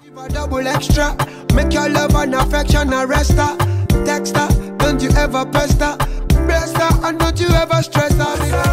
A double extra, make your love and affection a resta. Text her, don't you ever pest her. Bless her, and don't you ever stress her.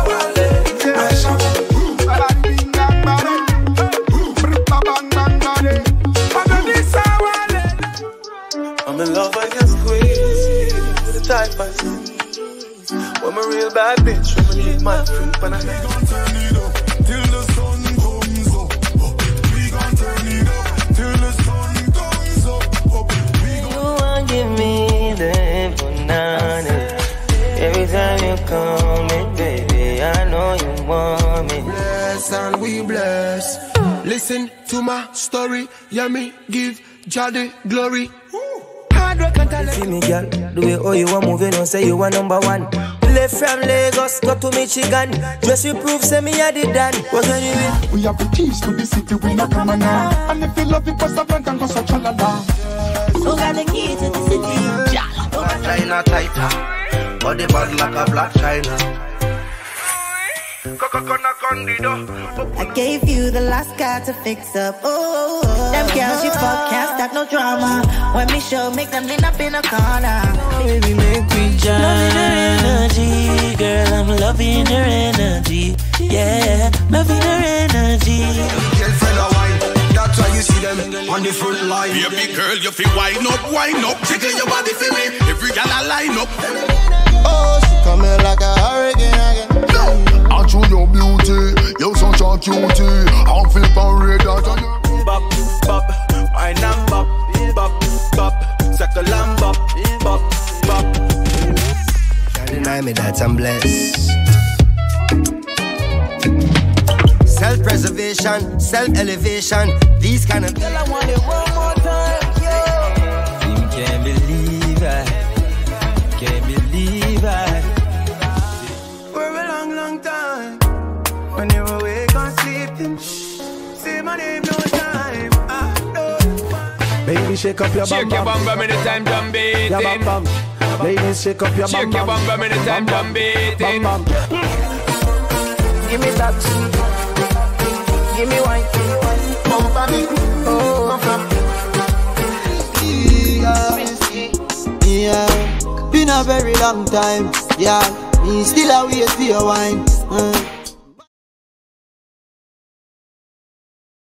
I'm in love, I can squeeze with a tight bite. I'm a real bad bitch, when I need my freak, but I can't turn it up till the sun comes up. We gon' turn it up till the sun comes up. You won't give me the banana. Every time you come in, baby, I know you want me. Bless and we bless. Listen to my story, yeah, me give Jah the glory. You see me, girl, the way how you are moving, don't say you are number one. Left from Lagos, go to Michigan. Just you prove, say me I did that. What can you mean? We have the keys to the city, we not come now. And if you love it, pass the front and go such a la. Who got the keys to the city? China tighter, body bad like a black China. I gave you the last guy to fix up. Oh, them girls you fuck can't start no drama. When me show, make them lean up in a corner. Baby, make me jam. Loving her energy, girl, I'm loving her energy. Yeah, loving her energy. Girlfriend a wine, that's why you see them on the front line. Baby girl, you feel wind up, jiggle your body for me. Every gal a line up. Oh, she coming like a hurricane again. I show your beauty, you're such a cutie. I'll flip and read that on you. Bop, bop, wine and bop, bop, bop. Circle and bop, bop, bop. Can't deny me that I'm blessed. Self-preservation, self-elevation. These kind of girl, I want it one more time, yeah. You can't believe I, can't believe I. For a long, long time, when you awake and sleeping, say my name no time. Baby, shake up your bum bum. Shake your bum bum anytime drum beating. Your bum bum. Ladies, shake up your bum bum. Shake your bum bum anytime drum beating. Bum bum. Give me that, give me wine, bump on me, oh, yeah, been a very long time, yeah. Me still a wait for your wine.